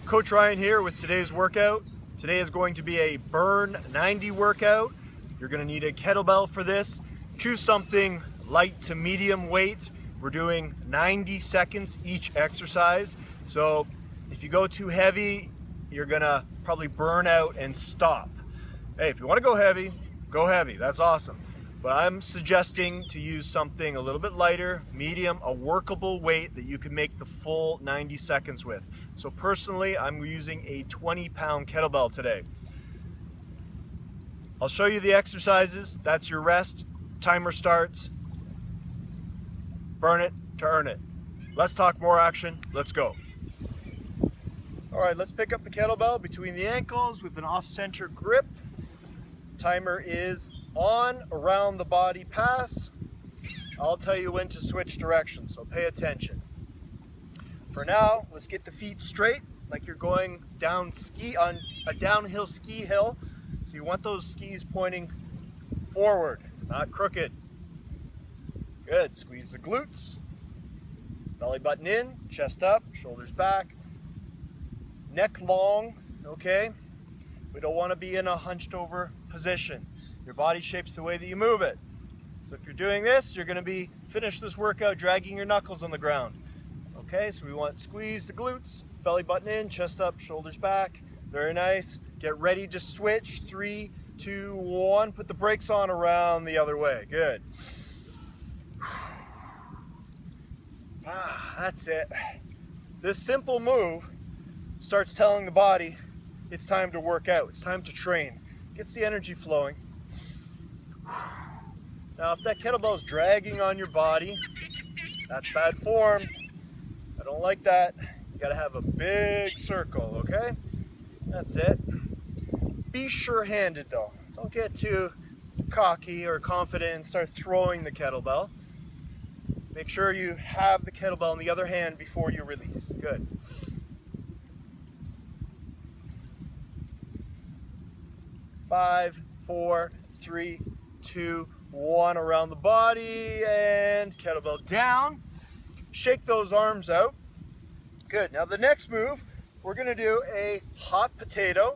Coach Ryan here with today's workout. Today is going to be a burn 90 workout. You're going to need a kettlebell for this. Choose something light to medium weight. We're doing 90 seconds each exercise. So if you go too heavy, you're going to probably burn out and stop. Hey, if you want to go heavy, that's awesome. But I'm suggesting to use something a little bit lighter, medium, a workable weight that you can make the full 90 seconds with. So personally, I'm using a 20-pound kettlebell today. I'll show you the exercises. That's your rest. Timer starts. Burn it to earn it. Let's talk more action. Let's go. All right, let's pick up the kettlebell between the ankles with an off-center grip. Timer is on, around the body pass. I'll tell you when to switch directions, so pay attention. For now, let's get the feet straight, like you're going down on a downhill ski hill. So you want those skis pointing forward, not crooked. Good, squeeze the glutes. Belly button in, chest up, shoulders back. Neck long, okay? We don't want to be in a hunched over position. Your body shapes the way that you move it. So if you're doing this, you're going to finish this workout dragging your knuckles on the ground. Okay, so we want to squeeze the glutes, belly button in, chest up, shoulders back. Very nice. Get ready to switch. 3, 2, 1. Put the brakes on around the other way. Good. That's it. This simple move starts telling the body it's time to work out. It's time to train. Gets the energy flowing. Now, if that kettlebell is dragging on your body, that's bad form. I don't like that. You gotta have a big circle, okay? That's it. Be sure-handed though. Don't get too cocky or confident and start throwing the kettlebell. Make sure you have the kettlebell in the other hand before you release. Good. Five, 4, 3, 2, 1. Around the body and kettlebell down. Shake those arms out. Good. Now the next move, we're going to do a hot potato.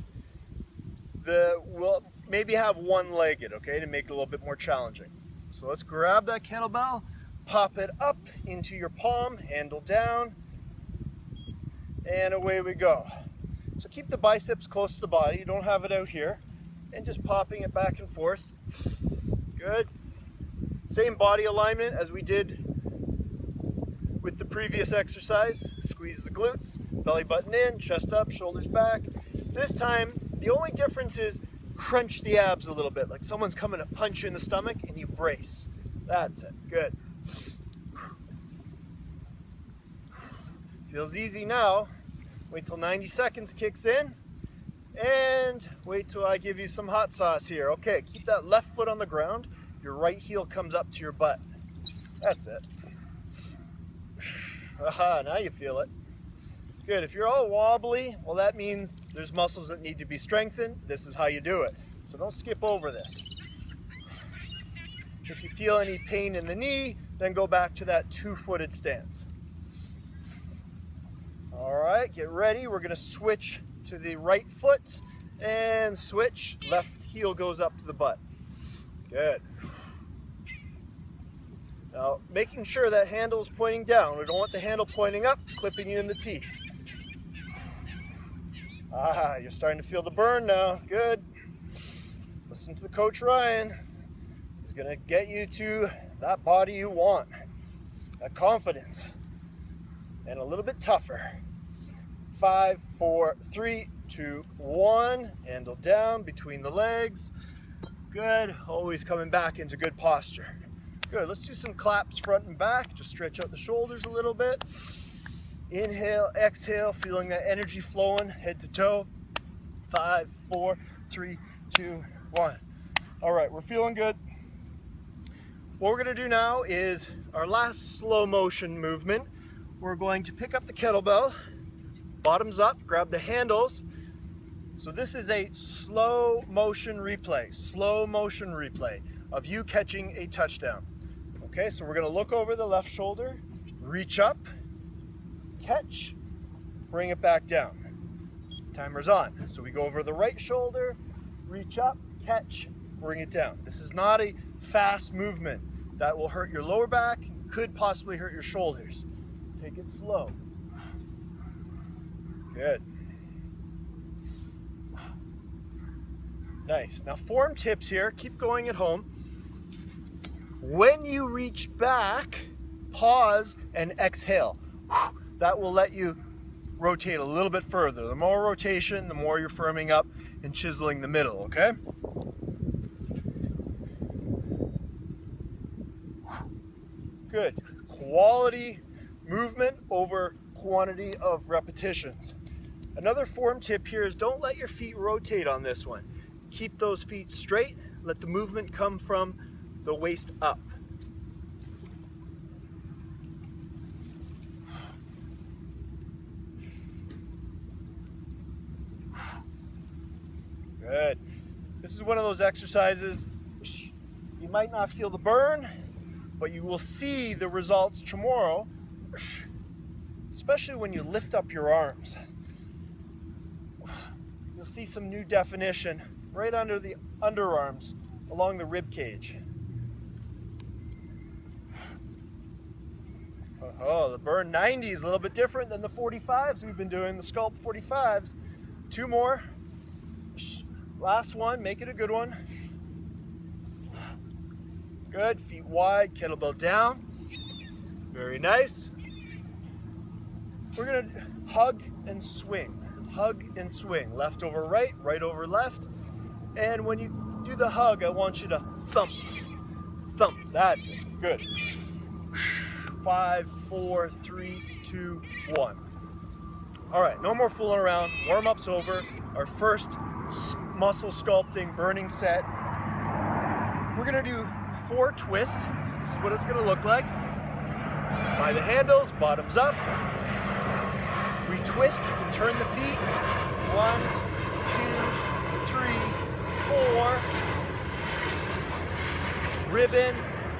We'll maybe have one-legged, okay, to make it a little bit more challenging. So let's grab that kettlebell, pop it up into your palm, handle down, and away we go. So keep the biceps close to the body. You don't have it out here. And just popping it back and forth. Good. Same body alignment as we did with the previous exercise. Squeeze the glutes, belly button in, chest up, shoulders back. This time, the only difference is crunch the abs a little bit, like someone's coming to punch you in the stomach and you brace. That's it. Good. Feels easy now. Wait till 90 seconds kicks in. And wait till I give you some hot sauce here. Okay, keep that left foot on the ground. Your right heel comes up to your butt. That's it. Aha, now you feel it. Good, if you're all wobbly, well that means there's muscles that need to be strengthened. This is how you do it. So don't skip over this. If you feel any pain in the knee, then go back to that two-footed stance. All right, get ready. We're gonna switch to the right foot and switch. Left heel goes up to the butt. Good. Now, making sure that handle is pointing down. We don't want the handle pointing up, clipping you in the teeth. You're starting to feel the burn now. Good. Listen to the Coach Ryan. He's gonna get you to that body you want. That confidence. And a little bit tougher. 5, 4, 3, 2, 1. Handle down between the legs. Good. Always coming back into good posture. Good. Let's do some claps front and back. Just stretch out the shoulders a little bit. Inhale, exhale, feeling that energy flowing head to toe. 5, 4, 3, 2, 1. All right, we're feeling good. What we're going to do now is our last slow motion movement. We're going to pick up the kettlebell, bottoms up, grab the handles. So this is a slow motion replay of you catching a touchdown. Okay, so we're gonna look over the left shoulder, reach up, catch, bring it back down. Timer's on. So we go over the right shoulder, reach up, catch, bring it down. This is not a fast movement. That will hurt your lower back, could possibly hurt your shoulders. Take it slow. Good. Nice. Now form tips here. Keep going at home. When you reach back, pause and exhale. That will let you rotate a little bit further. The more rotation, the more you're firming up and chiseling the middle, okay? Good. Quality movement over quantity of repetitions. Another form tip here is don't let your feet rotate on this one. Keep those feet straight. Let the movement come from the waist up. Good. This is one of those exercises, you might not feel the burn, but you will see the results tomorrow, especially when you lift up your arms. You'll see some new definition right under the underarms, along the rib cage. Oh, the burn 90 is a little bit different than the 45s we've been doing, the Sculpt 45s. 2 more. Last one, make it a good one. Good, feet wide, kettlebell down. Very nice. We're gonna hug and swing. Hug and swing. Left over right, right over left. And when you do the hug, I want you to thump. Thump, that's it, good. 5, 4, 3, 2, 1. All right, no more fooling around. Warm-up's over. Our first muscle sculpting burning set. We're gonna do 4 twists. This is what it's gonna look like. By the handles, bottoms up. We twist, you can turn the feet. 1, 2, 3, 4. Ribbon,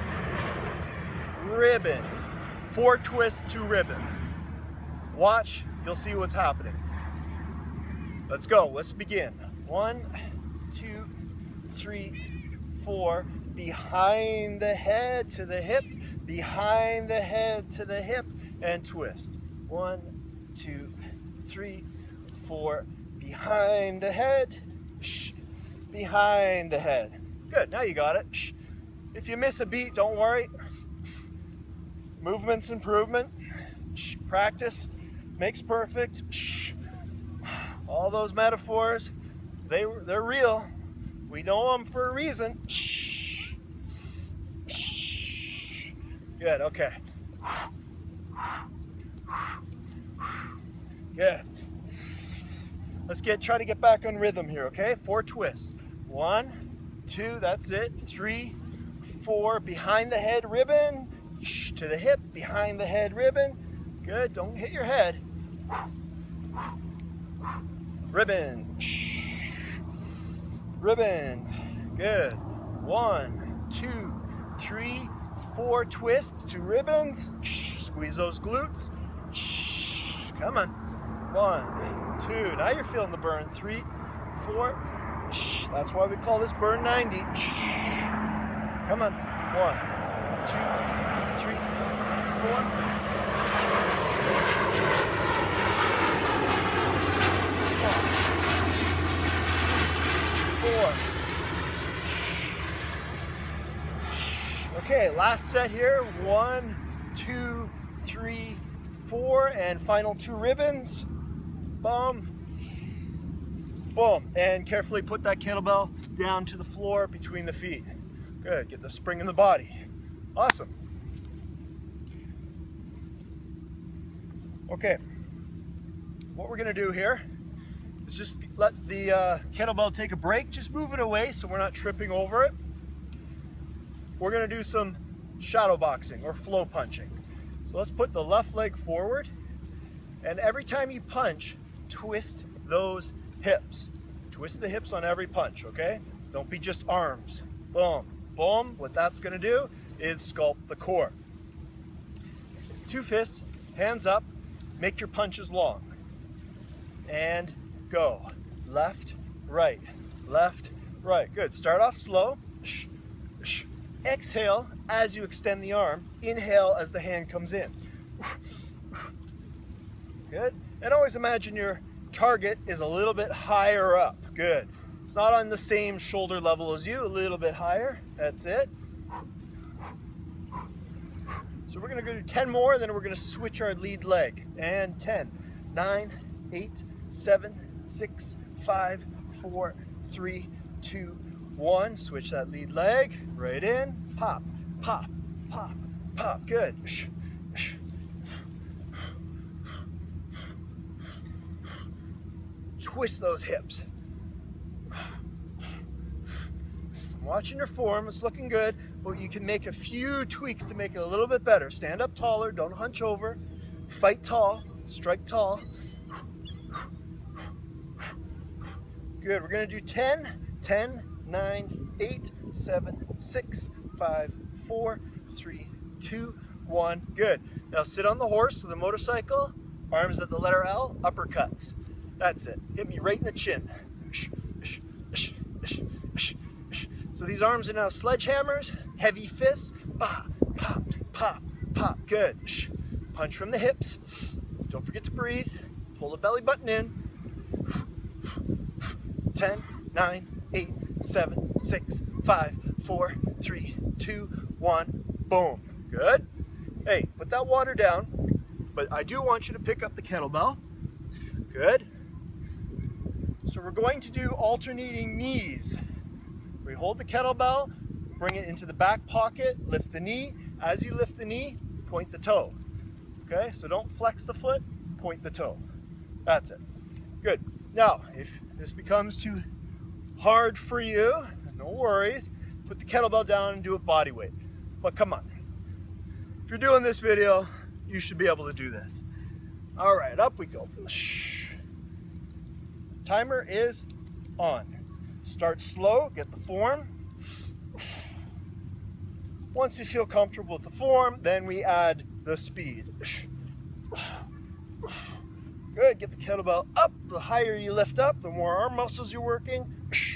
ribbon. 4 twists, 2 ribbons. Watch, you'll see what's happening. Let's go, let's begin. 1, 2, 3, 4. Behind the head to the hip, behind the head to the hip, and twist. 1, 2, 3, 4. Behind the head, behind the head. Good, now you got it. If you miss a beat, don't worry. Movement's improvement. Practice makes perfect. All those metaphors, they're real. We know them for a reason. Good, okay. Good. Let's try to get back on rhythm here, okay? 4 twists. 1, 2, that's it. 3, 4, behind the head ribbon, to the hip, behind the head ribbon. Good, don't hit your head. Ribbon, ribbon. Good. 1, 2, 3, 4 twists, 2 ribbons. Squeeze those glutes. Come on. 1, 2. Now you're feeling the burn. 3, 4. That's why we call this burn 90. Come on. 1, 2, 3, 4. 4. Okay, last set here. 1, 2, 3, 4, and final 2 ribbons. Boom. Boom. And carefully put that kettlebell down to the floor between the feet. Good. Get the spring in the body. Awesome. Okay. What we're going to do here is just let the kettlebell take a break. Just move it away so we're not tripping over it. We're going to do some shadow boxing or flow punching. So let's put the left leg forward, and every time you punch, twist those hips. Twist the hips on every punch, okay? Don't be just arms. Boom, boom. What that's going to do is sculpt the core. 2 fists, hands up, make your punches long. and go. Left, right, left, right. Good. Start off slow. Exhale as you extend the arm. Inhale as the hand comes in. Good. And always imagine your target is a little bit higher up. Good. It's not on the same shoulder level as you, a little bit higher. That's it. So we're going to do 10 more, and then we're going to switch our lead leg. And 10, 9, 8, 7, 6, 5, 4, 3, 2, 1. Switch that lead leg. Right in. Pop, pop, pop, pop. Good. Twist those hips. Watching your form, it's looking good, but you can make a few tweaks to make it a little bit better. Stand up taller, don't hunch over, fight tall, strike tall. Good, we're gonna do 10, 10, 9, 8, 7, 6, 5, 4, 3, 2, 1. Good. Now sit on the horse with the motorcycle, arms at the letter L, uppercuts. That's it. Hit me right in the chin. So these arms are now sledgehammers, heavy fists. Pop, pop, pop, pop. Good. Punch from the hips. Don't forget to breathe. Pull the belly button in. 10, 9, 8, 7, 6, 5, 4, 3, 2, 1. Boom. Good. Hey, put that water down, but I do want you to pick up the kettlebell. Good. So we're going to do alternating knees. We hold the kettlebell, bring it into the back pocket, lift the knee. As you lift the knee, point the toe. Okay, so don't flex the foot, point the toe. That's it. Good. Now, if this becomes too hard for you, no worries. Put the kettlebell down and do it body weight. But come on. If you're doing this video, you should be able to do this. All right, up we go. Timer is on. Start slow, get the form. Once you feel comfortable with the form, then we add the speed. Good, get the kettlebell up. The higher you lift up, the more arm muscles you're working.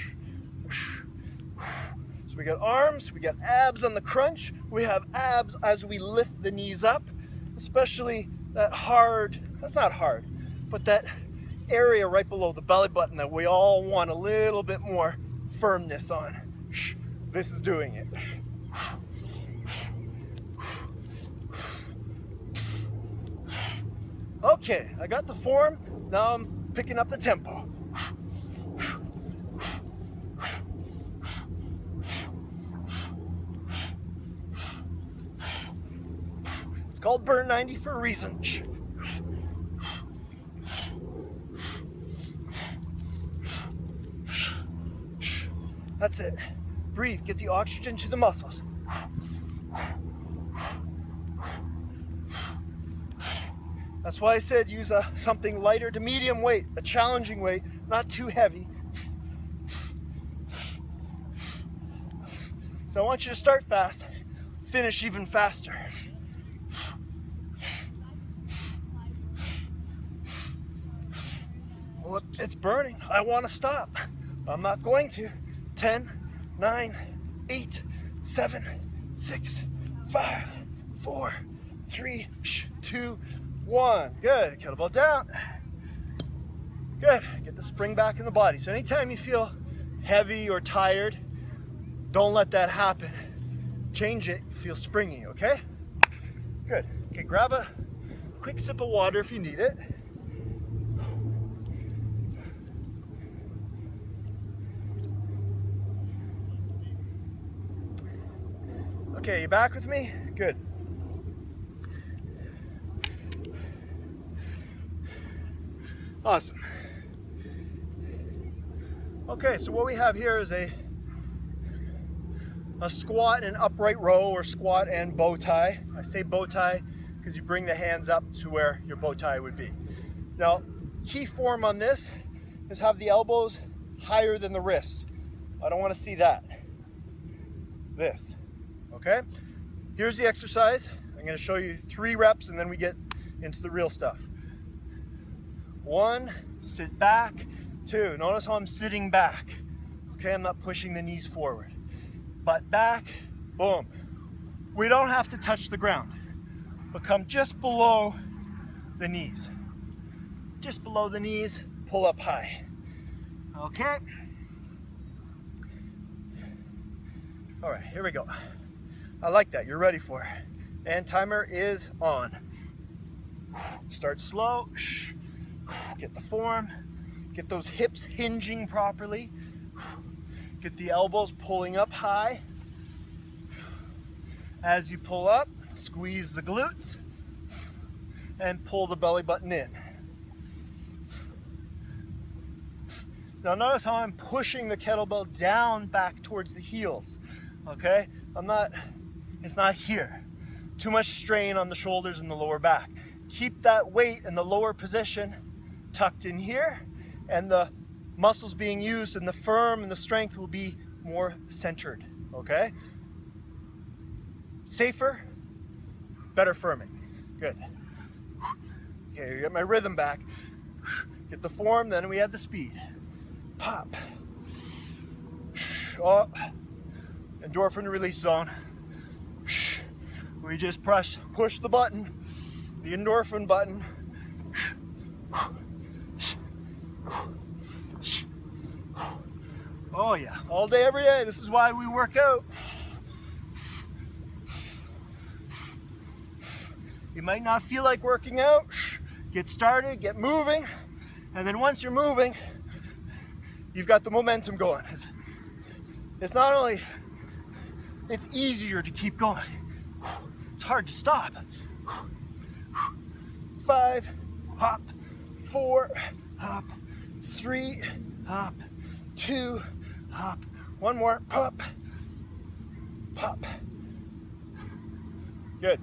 So we got arms, we got abs on the crunch. We have abs as we lift the knees up, especially that hard, that's not hard, but that area right below the belly button that we all want a little bit more firmness on. This is doing it. Okay, I got the form. Now I'm picking up the tempo. It's called Burn 90 for a reason. That's it. Breathe, get the oxygen to the muscles. That's why I said use something lighter to medium weight, a challenging weight, not too heavy. So I want you to start fast, finish even faster. Well, it's burning. I want to stop. I'm not going to. 10, 9, 8, 7, 6, 5, 4, 3, 2, 1. Good. Kettlebell down. Good. Get the spring back in the body. So anytime you feel heavy or tired, don't let that happen. Change it. Feel springy, okay? Good. Okay, grab a quick sip of water if you need it. Okay, you back with me? Good. Awesome. Okay, so what we have here is a squat and upright row, or squat and bow tie. I say bow tie because you bring the hands up to where your bow tie would be. Now, key form on this is have the elbows higher than the wrists. I don't want to see that. This. Okay, here's the exercise. I'm going to show you 3 reps and then we get into the real stuff. 1, sit back. 2, notice how I'm sitting back. Okay, I'm not pushing the knees forward. Butt back, boom. We don't have to touch the ground, but come just below the knees. Just below the knees, pull up high. Okay. All right, here we go. I like that, you're ready for it. And timer is on. Start slow, get the form, get those hips hinging properly, get the elbows pulling up high. As you pull up, squeeze the glutes and pull the belly button in. Now notice how I'm pushing the kettlebell down back towards the heels, okay? It's not here. Too much strain on the shoulders and the lower back. Keep that weight in the lower position tucked in here, and the muscles being used and the firm and the strength will be more centered, okay? Safer, better firming. Good. Okay, you get my rhythm back. Get the form, then we add the speed. Pop. Oh, endorphin release zone. We just push the button, the endorphin button. Oh yeah, all day, every day. This is why we work out. You might not feel like working out. Get started, get moving, and then once you're moving, you've got the momentum going. It's not only, it's easier to keep going. It's hard to stop. 5, hop, 4, hop, 3, hop, 2, hop, 1 more, pop, pop. Good.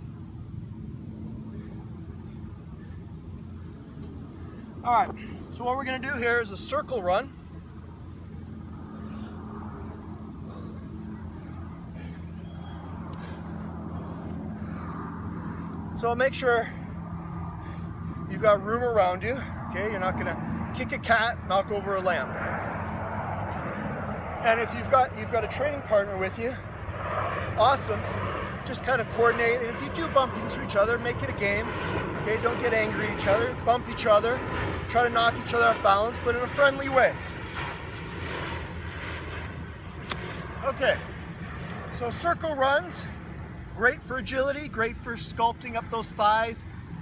All right, so what we're gonna do here is a circle run. So make sure you've got room around you, okay? You're not gonna kick a cat, knock over a lamp. And if you've got a training partner with you, awesome. Just kind of coordinate, and if you do bump into each other, make it a game, okay? Don't get angry at each other, bump each other, try to knock each other off balance, but in a friendly way. Okay, so circle runs, great for agility, great for sculpting up those thighs,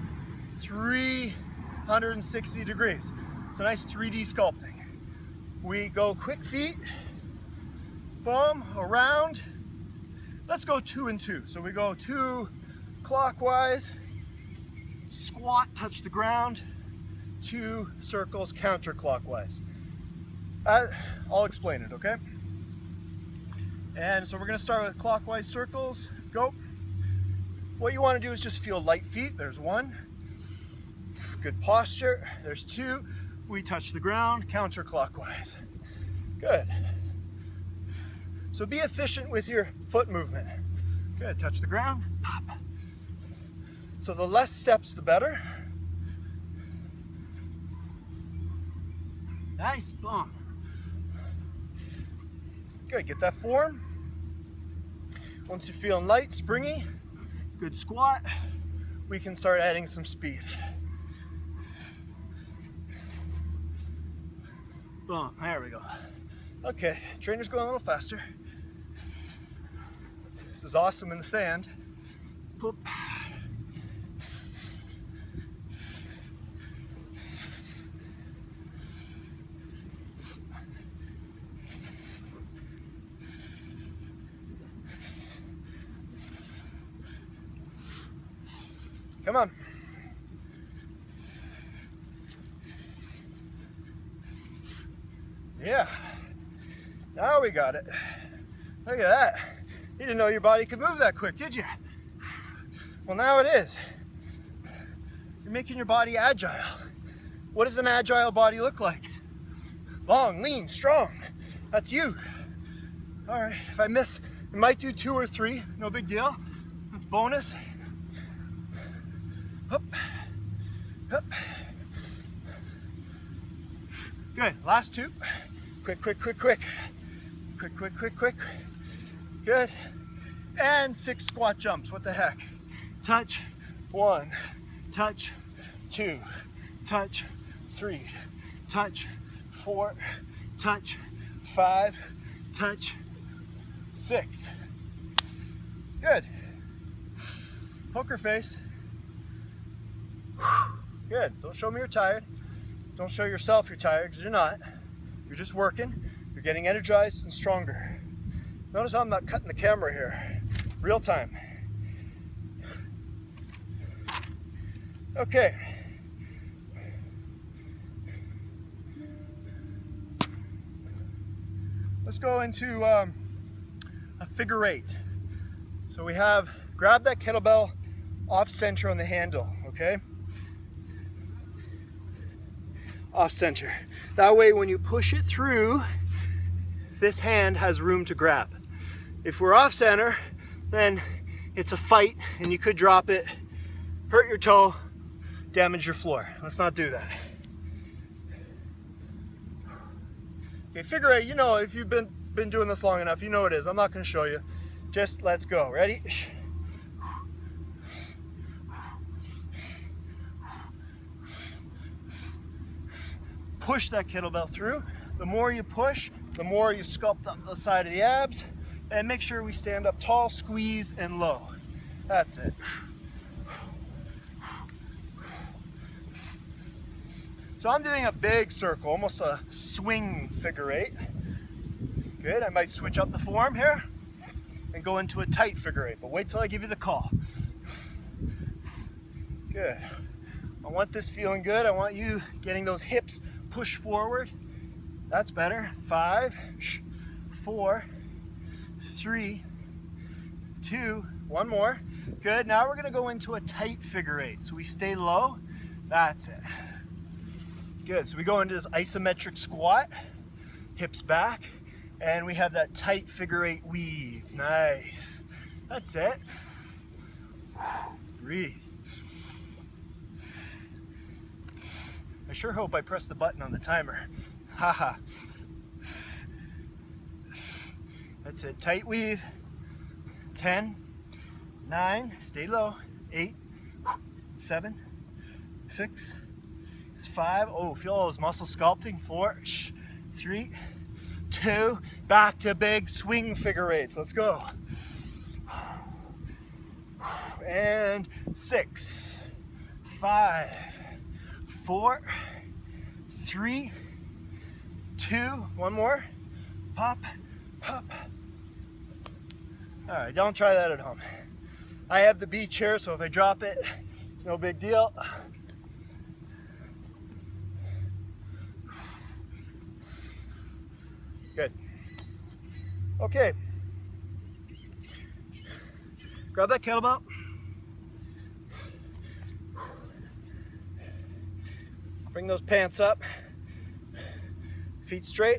360 degrees. It's a nice 3D sculpting. We go quick feet, boom, around. Let's go 2 and 2. So we go 2 clockwise, squat, touch the ground, 2 circles counterclockwise. I'll explain it, okay? And so we're gonna start with clockwise circles. Go. What you wanna do is just feel light feet. There's 1. Good posture. There's 2. We touch the ground, counterclockwise. Good. So be efficient with your foot movement. Good, touch the ground, pop. So the less steps, the better. Nice, boom. Good, get that form. Once you're feeling light, springy, good squat, we can start adding some speed. Boom, there we go. Okay, trainer's going a little faster. This is awesome in the sand. Boop. Come on. Yeah. Now we got it. Look at that. You didn't know your body could move that quick, did you? Well, now it is. You're making your body agile. What does an agile body look like? Long, lean, strong. That's you. All right, if I miss, I might do 2 or 3. No big deal. That's bonus. Up, up, Good, last two. Quick, quick, quick, quick. Quick, quick, quick, quick. Good. And 6 squat jumps, what the heck. Touch, 1, touch, 2, touch, 3, touch, 4, touch, 5, touch, 6. Good. Poker face. Good. Don't show me you're tired. Don't show yourself you're tired, because you're not. You're just working. You're getting energized and stronger. Notice how I'm not cutting the camera here. Real time. Okay. Let's go into a figure 8. So we have, grab that kettlebell off center on the handle, okay? Off center. That way when you push it through, this hand has room to grab. If we're off center, then it's a fight and you could drop it, hurt your toe, damage your floor. Let's not do that. Okay, figure 8, you know, if you've been doing this long enough, you know what it is. I'm not going to show you. Just let's go. Ready? Push that kettlebell through. The more you push, the more you sculpt up the side of the abs, and make sure we stand up tall, squeeze, and low. That's it. So I'm doing a big circle, almost a swing figure 8. Good, I might switch up the form here and go into a tight figure 8, but wait till I give you the call. Good. I want this feeling good. I want you getting those hips push forward. That's better. 5, 4, 3, 2, one more. Good. Now we're going to go into a tight figure 8. So we stay low. That's it. Good. So we go into this isometric squat, hips back, and we have that tight figure 8 weave. Nice. That's it. Breathe. I sure hope I press the button on the timer. Haha. That's it. Tight weave. 10, 9, stay low. 8, 7, 6, 5. Oh, feel all those muscles sculpting. 4, 3, 2. Back to big swing figure 8s. Let's go. And 6, 5, 4, 3, 2, one more. Pop, pop. All right, don't try that at home. I have the beach here, so if I drop it, no big deal. Good. Okay. Grab that kettlebell. Bring those pants up. Feet straight.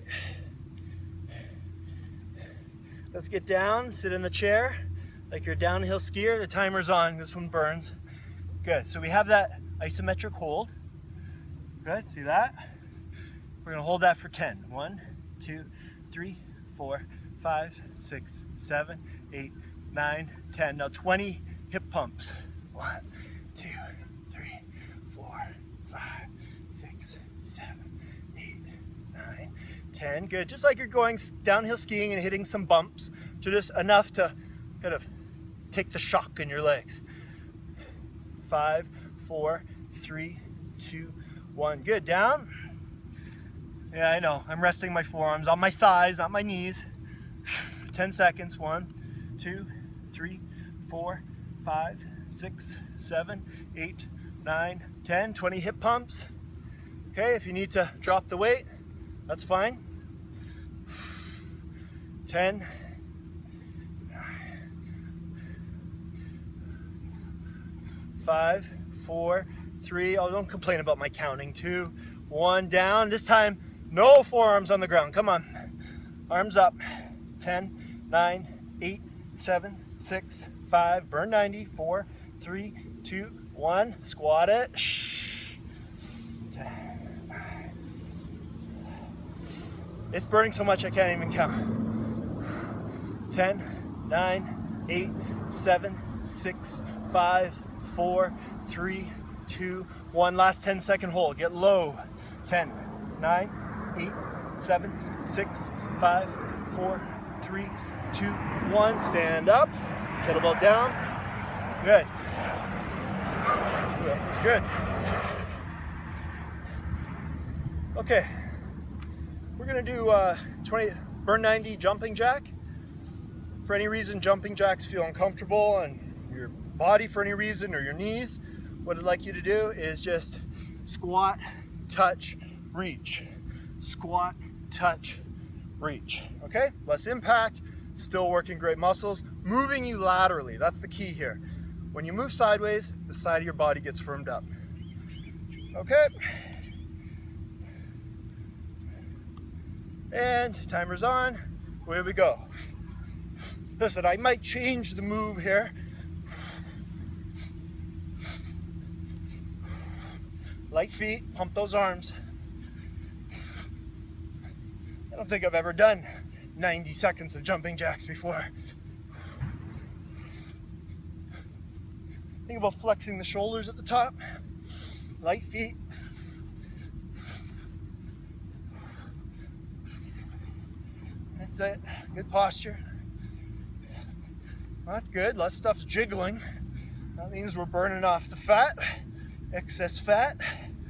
Let's get down, sit in the chair like you're a downhill skier. The timer's on, this one burns. Good, so we have that isometric hold. Good, see that? We're gonna hold that for 10. 1, 2, 3, 4, 5, 6, 7, 8, 9, 10. Now 20 hip pumps. 1, 2, 3, 4, 5, 6, 7, 8, 9, 10. Good, just like you're going downhill skiing and hitting some bumps. So just enough to kind of take the shock in your legs. 5, 4, 3, 2, 1. Good, down. Yeah, I know, I'm resting my forearms on my thighs, not my knees. 10 seconds. 1, 2, 3, 4, 5, 6, 7, 8, 9, 10. 20 hip pumps. Okay, if you need to drop the weight, that's fine. 10, 5, 4, 3. Oh, don't complain about my counting. 2, 1, down. This time, no forearms on the ground. Come on. Arms up. 10, 9, 8, 7, 6, 5. Burn 90. 4, 3, 2, 1. Squat it. 10, 9, It's burning so much I can't even count. 10, 9, 8, 7, 6, 5, 4, 3, 2, 1. Last 10-second hold. Get low. 10, 9, 8, 7, 6, 5, 4, 3, 2, 1. Stand up. Kettlebell down. Good. Ooh, that feels good. Okay. We're going to do 20 burn 90 jumping jack. For any reason jumping jacks feel uncomfortable on your body for any reason, or your knees, what I'd like you to do is just squat, touch, reach. Squat, touch, reach. Okay? Less impact, still working great muscles, moving you laterally. That's the key here. When you move sideways, the side of your body gets firmed up. Okay? And timer's on. Away we go. Listen, I might change the move here. Light feet, pump those arms. I don't think I've ever done 90 seconds of jumping jacks before. Think about flexing the shoulders at the top. Light feet. That's it. Good posture. Well, that's good. Less stuff's jiggling. That means we're burning off the fat, excess fat.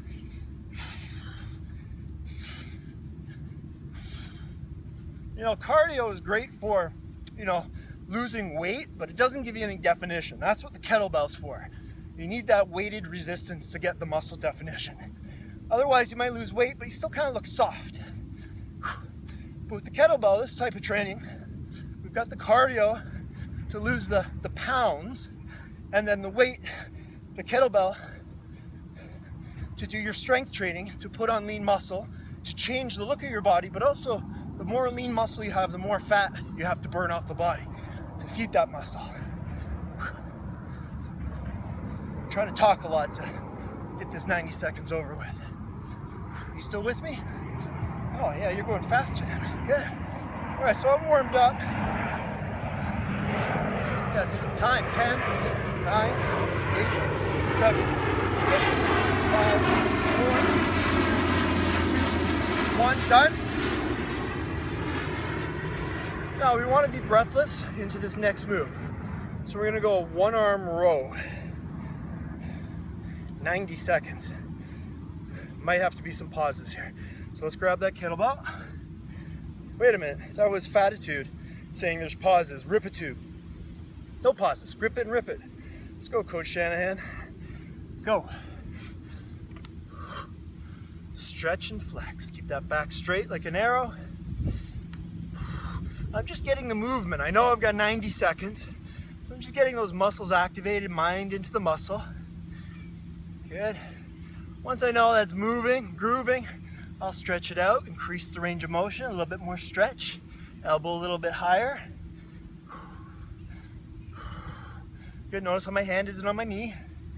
You know, cardio is great for, losing weight, but it doesn't give you any definition. That's what the kettlebell's for. You need that weighted resistance to get the muscle definition. Otherwise, you might lose weight, but you still kind of look soft. But with the kettlebell, this type of training, we've got the cardio to lose the pounds, and then the weight, the kettlebell, to do your strength training, to put on lean muscle, to change the look of your body, but also the more lean muscle you have, the more fat you have to burn off the body to feed that muscle. I'm trying to talk a lot to get this 90 seconds over with. You still with me? Oh yeah, you're going faster than me. Good. All right, so I'm warmed up. That's time. 10, 9, 8, 7, 6, 5, 4, 2, 1. Done. Now we want to be breathless into this next move. So we're going to go a one-arm row. 90 seconds. Might have to be some pauses here. So let's grab that kettlebell. Wait a minute, that was Fatitude saying there's pauses. Ripitude. No pauses. Grip it and rip it. Let's go, Coach Shanahan. Go. Stretch and flex. Keep that back straight like an arrow. I'm just getting the movement. I know I've got 90 seconds, so I'm just getting those muscles activated, mind into the muscle. Good. Once I know that's moving, grooving, I'll stretch it out, increase the range of motion, a little bit more stretch, elbow a little bit higher. Good, notice how my hand isn't on my knee.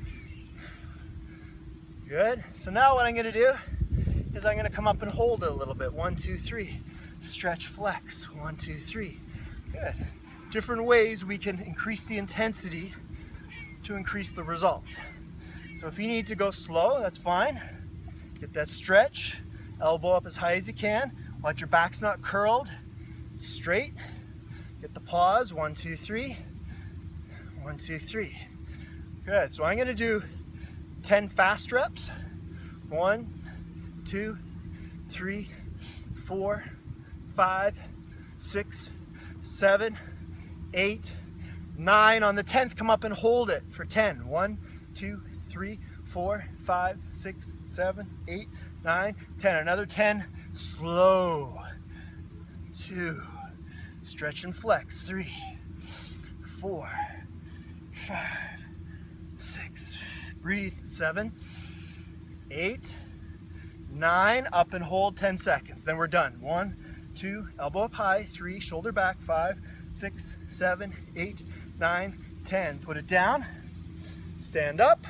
Good, so now what I'm gonna do is I'm gonna come up and hold it a little bit. 1, 2, 3, stretch, flex, 1, 2, 3. Good. Different ways we can increase the intensity to increase the results. So if you need to go slow, that's fine. Get that stretch, elbow up as high as you can. Watch your back's not curled, straight. Get the pause, 1, 2, 3. 1, 2, 3. Good, so I'm gonna do 10 fast reps. 1, 2, 3, 4, 5, 6, 7, 8, 9. On the 10th, come up and hold it for 10. 1, 2, 3, 4, 5, 6, 7, 8, 9, 10. Another 10, slow. 2, stretch and flex. 3, 4, 5, 6, breathe. 7, 8, 9, up and hold 10 seconds. Then we're done. 1, 2, elbow up high. 3, shoulder back. 5, 6, 7, 8, 9, 10. Put it down, stand up,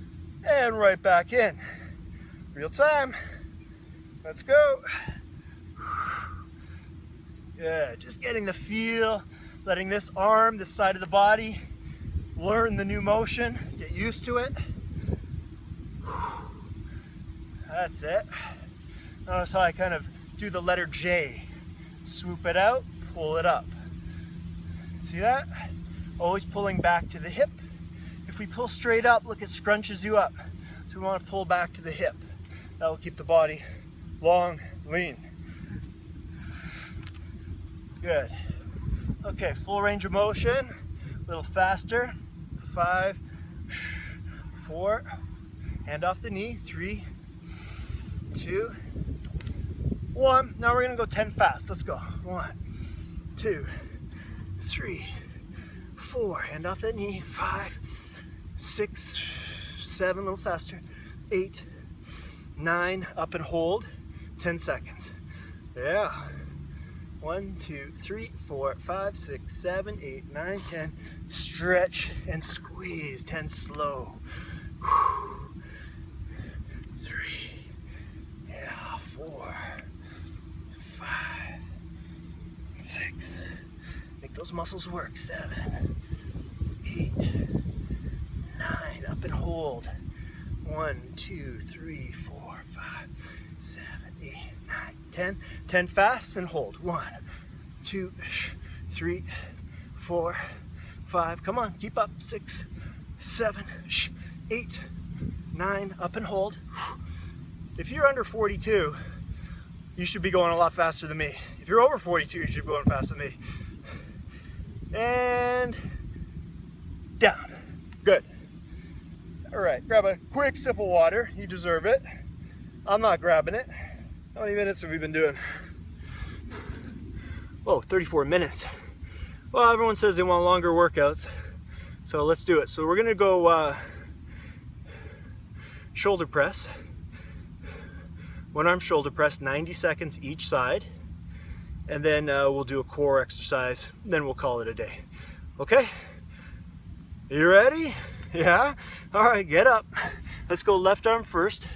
and right back in. Real time. Let's go. Good, just getting the feel, letting this arm, this side of the body, learn the new motion, get used to it. That's it. Notice how I kind of do the letter J. Swoop it out, pull it up. See that? Always pulling back to the hip. If we pull straight up, look, it scrunches you up. So we want to pull back to the hip. That will keep the body long, lean. Good. Okay, full range of motion. A little faster. 5, 4, hand off the knee. 3, 2, 1. Now we're gonna go 10 fast. Let's go. 1, 2, 3, 4. Hand off that knee. 5, 6, 7. A little faster. 8, 9. Up and hold. 10 seconds. Yeah. 1, 2, 3, 4, 5, 6, 7, 8, 9, 10. Stretch and squeeze. 10 slow. 3. Yeah. 4, 5, 6. Make those muscles work. 7, 8, 9. Up and hold. 1, 2, 3, 4, 5, 7, 8, 9, 10. 10 fast and hold. 1, 2, 3, 4, 5. Come on, keep up. 6, 7, 8, 9. Up and hold. If you're under 42, you should be going a lot faster than me. If you're over 42, you should be going faster than me. And down. Good. All right, grab a quick sip of water. You deserve it. I'm not grabbing it. How many minutes have we been doing? Oh, 34 minutes. Well, everyone says they want longer workouts, so let's do it. So we're gonna go shoulder press. One arm shoulder press, 90 seconds each side. And then we'll do a core exercise, then we'll call it a day. Okay? You ready? Yeah? All right, get up. Let's go left arm first.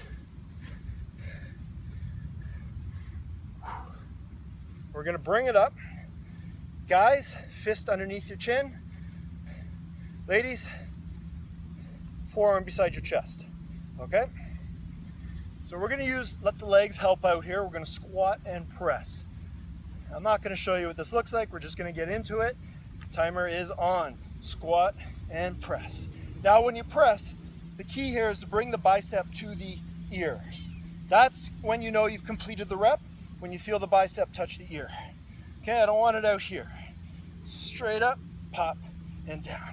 We're gonna bring it up. Guys, fist underneath your chin. Ladies, forearm beside your chest. Okay? So we're gonna let the legs help out here. We're gonna squat and press. I'm not gonna show you what this looks like. We're just gonna get into it. Timer is on. Squat and press. Now when you press, the key here is to bring the bicep to the ear. That's when you know you've completed the rep, when you feel the bicep touch the ear. Okay, I don't want it out here. Straight up, pop, and down.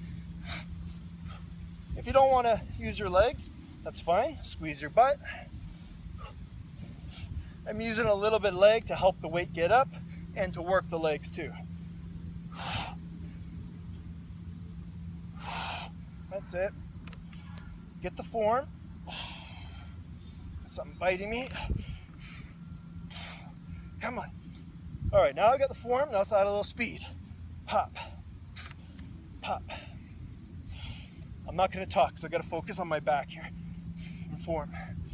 If you don't want to use your legs, that's fine. Squeeze your butt. I'm using a little bit of leg to help the weight get up and to work the legs too. That's it. Get the form. Something biting me. Come on. All right, now I got the form. Now let's add a little speed. Pop, pop. I'm not gonna talk because I gotta focus on my back here. And form.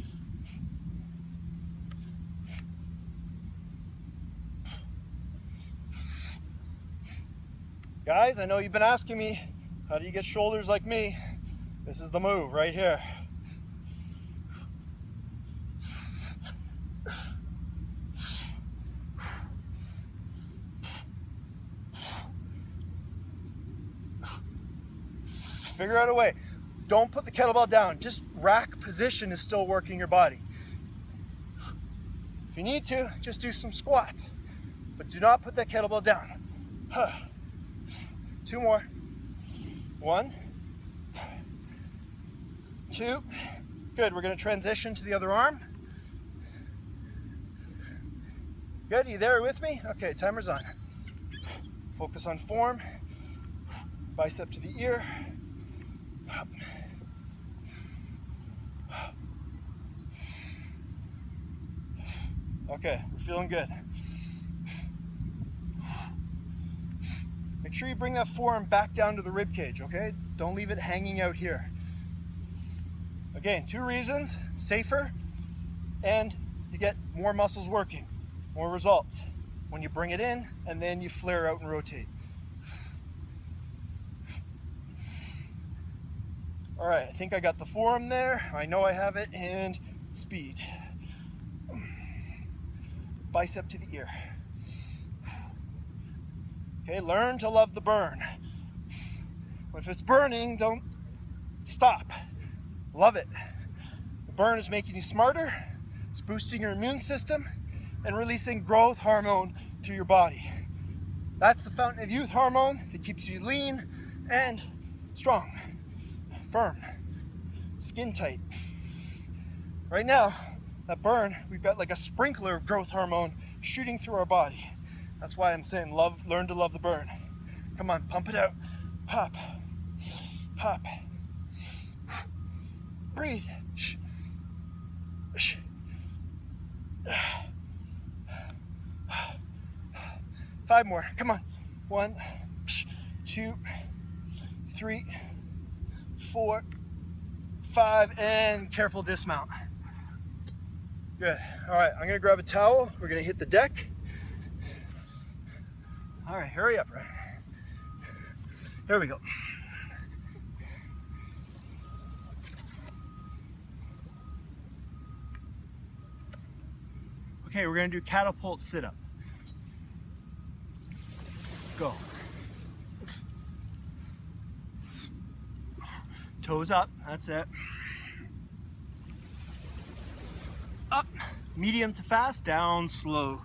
Guys, I know you've been asking me, how do you get shoulders like me? This is the move right here. Figure out a way. Don't put the kettlebell down. Just rack position is still working your body. If you need to, just do some squats. But do not put that kettlebell down. 2 more. 1, 2. Good, we're gonna transition to the other arm. Good, you there with me? Okay, timer's on. Focus on form. Bicep to the ear. Okay, we're feeling good. Make sure you bring that forearm back down to the rib cage, okay? Don't leave it hanging out here. Again, 2 reasons: safer and you get more muscles working. more results when you bring it in and then you flare out and rotate. All right, I think I got the form there. I know I have it, and speed. Bicep to the ear. Okay, learn to love the burn. If it's burning, don't stop. Love it. The burn is making you smarter, it's boosting your immune system, and releasing growth hormone through your body. That's the fountain of youth hormone that keeps you lean and strong, firm, skin tight. Right now, that burn, we've got like a sprinkler of growth hormone shooting through our body. That's why I'm saying learn to love the burn. Come on, pump it out. Pop, pop. Breathe. 5 more. Come on. 1, 2, 3, 4, 5, and careful dismount. Good. All right, I'm gonna grab a towel. We're gonna hit the deck. All right, hurry up, Ryan. Here we go. Okay, we're gonna do catapult sit-up. Go. Toes up, that's it. Up, medium to fast, down slow.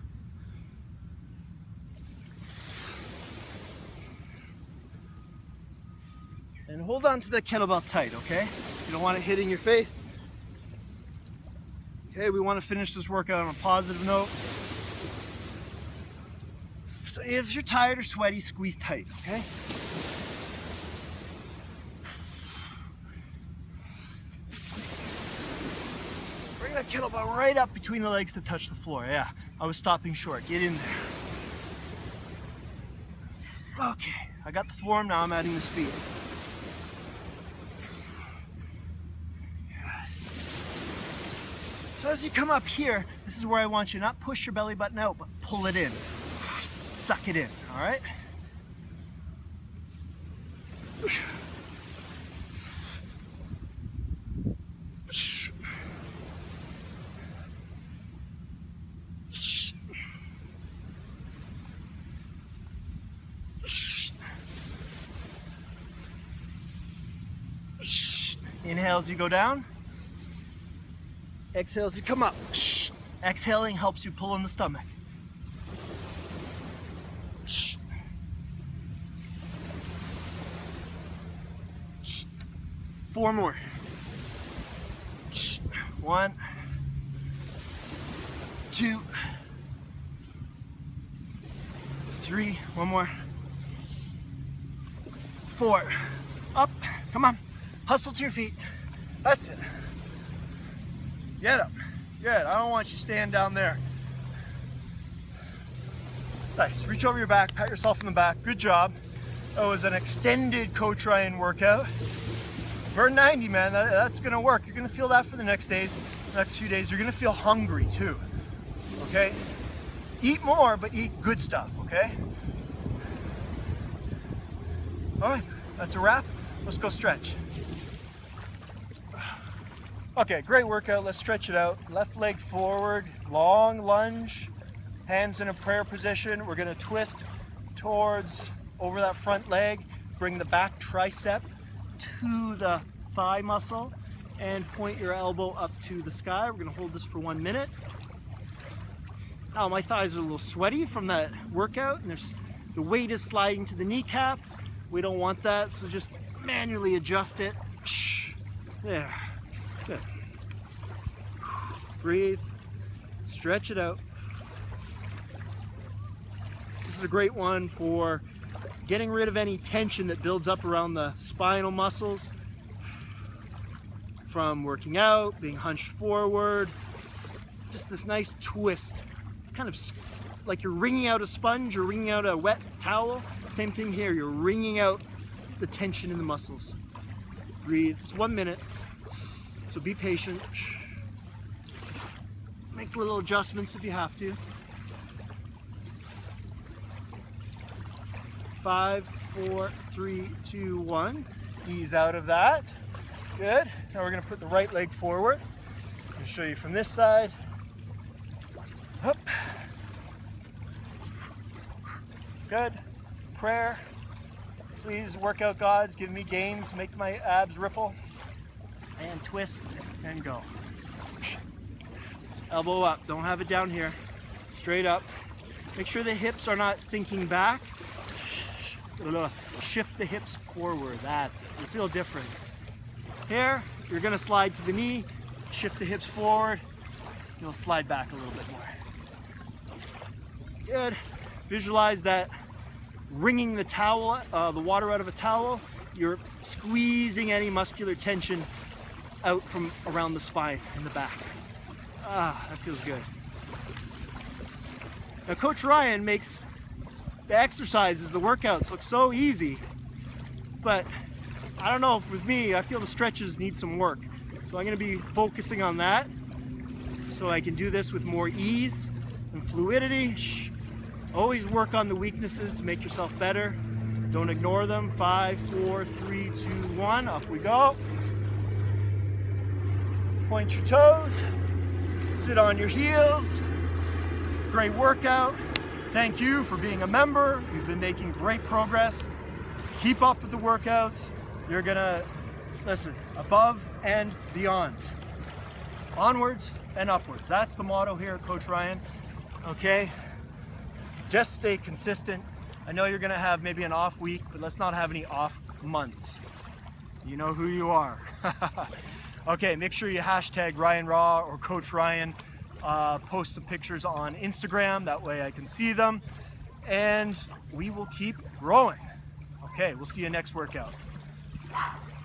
And hold on to the kettlebell tight, okay? You don't want it hitting your face. Okay, we want to finish this workout on a positive note. So if you're tired or sweaty, squeeze tight, okay? Bring that kettlebell right up between the legs to touch the floor. Yeah, I was stopping short. Get in there. Okay, I got the form, now I'm adding the speed. So as you come up here, this is where I want you to not push your belly button out, but pull it in. Suck it in, all right? Inhale as you go down. Exhale as you come up. Exhaling helps you pull in the stomach. 4 more. 1, 2, 3. 1 more. 4. Up. Come on. Hustle to your feet. That's it. Get up. Good. I don't want you staying down there. Nice. Reach over your back. Pat yourself in the back. Good job. That was an extended Coach Ryan workout. Burn 90, man. That's going to work. You're going to feel that for the next few days. You're going to feel hungry too. Okay? Eat more, but eat good stuff. Okay? All right. That's a wrap. Let's go stretch. Okay, great workout. Let's stretch it out. Left leg forward, long lunge, hands in a prayer position. We're gonna twist towards over that front leg, bring the back tricep to the thigh muscle, and point your elbow up to the sky. We're gonna hold this for 1 minute. Now my thighs are a little sweaty from that workout, and the weight is sliding to the kneecap. We don't want that, so just manually adjust it. There. Good. Breathe. Stretch it out. This is a great one for getting rid of any tension that builds up around the spinal muscles from working out, being hunched forward. Just this nice twist. It's kind of like you're wringing out a sponge or wringing out a wet towel. Same thing here. You're wringing out the tension in the muscles. Breathe. It's 1 minute. So be patient. Make little adjustments if you have to. 5, 4, 3, 2, 1. Ease out of that. Good. Now we're going to put the right leg forward. I'm going to show you from this side. Up. Good. Prayer. Please, workout gods, give me gains, make my abs ripple. And twist and go. Elbow up. Don't have it down here. Straight up. Make sure the hips are not sinking back. Shift the hips forward. That's it. You feel a difference. Here, you're going to slide to the knee. Shift the hips forward. You'll slide back a little bit more. Good. Visualize that wringing the towel, the water out of a towel. You're squeezing any muscular tension out from around the spine and the back. Ah, that feels good. Now Coach Ryan makes the exercises, the workouts look so easy, but I don't know, with me, I feel the stretches need some work. So I'm gonna be focusing on that so I can do this with more ease and fluidity. Always work on the weaknesses to make yourself better. Don't ignore them. 5, 4, 3, 2, 1, up we go. Point your toes, sit on your heels. Great workout. Thank you for being a member. You've been making great progress. Keep up with the workouts. You're gonna, listen, above and beyond. Onwards and upwards. That's the motto here at Coach Ryan. Okay, just stay consistent. I know you're gonna have maybe an off week, but let's not have any off months. You know who you are. Okay, make sure you hashtag Ryan Raw or Coach Ryan. Post some pictures on Instagram, that way I can see them, and we will keep growing. Okay, we'll see you next workout.